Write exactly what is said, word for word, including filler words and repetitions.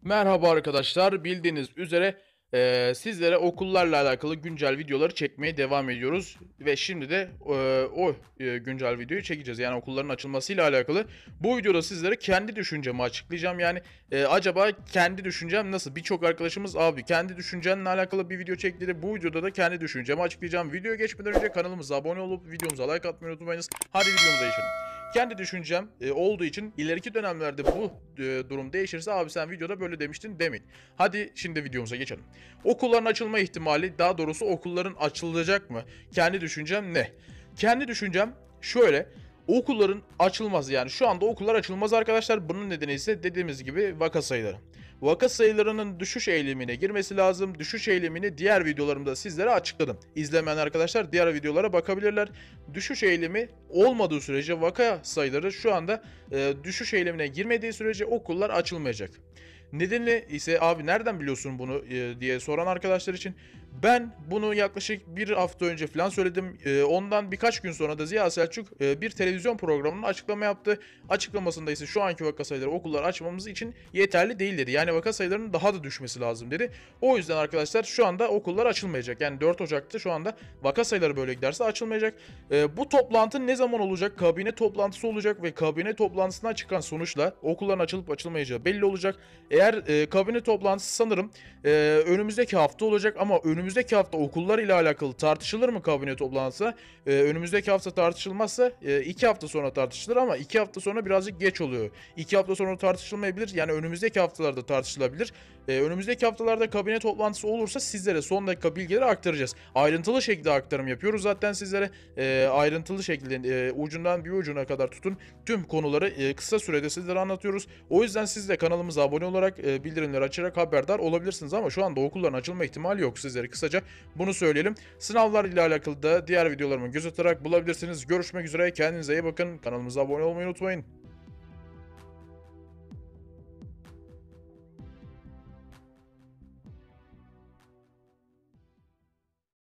Merhaba arkadaşlar. Bildiğiniz üzere eee, sizlere okullarla alakalı güncel videoları çekmeye devam ediyoruz. Ve şimdi de eee, o eee, güncel videoyu çekeceğiz. Yani okulların açılmasıyla alakalı. Bu videoda sizlere kendi düşüncemi açıklayacağım. Yani eee, acaba kendi düşüncem nasıl? Birçok arkadaşımız abi kendi düşüncenle alakalı bir video çekti de bu videoda da kendi düşüncemi açıklayacağım. Videoya geçmeden önce kanalımıza abone olup videomuza like atmayı unutmayınız. Hadi videomuza geçelim. Kendi düşüncem e, olduğu için ileriki dönemlerde bu e, durum değişirse abi sen videoda böyle demiştin demeyin. Hadi şimdi videomuza geçelim. Okulların açılma ihtimali, daha doğrusu okulların açılacak mı? Kendi düşüncem ne? Kendi düşüncem şöyle. Okulların açılmaz, yani şu anda okullar açılmaz arkadaşlar. Bunun nedeni ise dediğimiz gibi vaka sayıları. Vaka sayılarının düşüş eğilimine girmesi lazım. Düşüş eğilimini diğer videolarımda sizlere açıkladım. İzlemeyen arkadaşlar diğer videolara bakabilirler. Düşüş eğilimi olmadığı sürece, vaka sayıları şu anda e, düşüş eğilimine girmediği sürece okullar açılmayacak. Nedeni ise abi nereden biliyorsun bunu e, diye soran arkadaşlar için, ben bunu yaklaşık bir hafta önce falan söyledim. E, ondan birkaç gün sonra da Ziya Selçuk e, bir televizyon programının açıklama yaptı. Açıklamasında ise şu anki vaka sayıları okullar açmamız için yeterli değil dedi. Yani vaka sayılarının daha da düşmesi lazım dedi. O yüzden arkadaşlar şu anda okullar açılmayacak. Yani dört Ocak'ta şu anda vaka sayıları böyle giderse açılmayacak. E, bu toplantı ne zaman olacak? Kabine toplantısı olacak ve kabine toplantısından çıkan sonuçla okulların açılıp açılmayacağı belli olacak. Eğer e, kabine toplantısı sanırım e, önümüzdeki hafta olacak, ama önümüzdeki hafta okullar ile alakalı tartışılır mı kabine toplantısı? E, önümüzdeki hafta tartışılmazsa e, iki hafta sonra tartışılır, ama iki hafta sonra birazcık geç oluyor. iki hafta sonra tartışılmayabilir, yani önümüzdeki haftalarda tartışılabilir. E, önümüzdeki haftalarda kabine toplantısı olursa sizlere son dakika bilgileri aktaracağız. Ayrıntılı şekilde aktarım yapıyoruz zaten sizlere. E, ayrıntılı şekilde e, ucundan bir ucuna kadar tutun tüm konuları e, kısa sürede sizlere anlatıyoruz. O yüzden siz de kanalımıza abone olarak e, bildirimleri açarak haberdar olabilirsiniz, ama şu anda okulların açılma ihtimali yok, sizlere kısaca bunu söyleyelim. Sınavlar ile alakalı da diğer videolarımı göz atarak bulabilirsiniz. Görüşmek üzere, kendinize iyi bakın, kanalımıza abone olmayı unutmayın.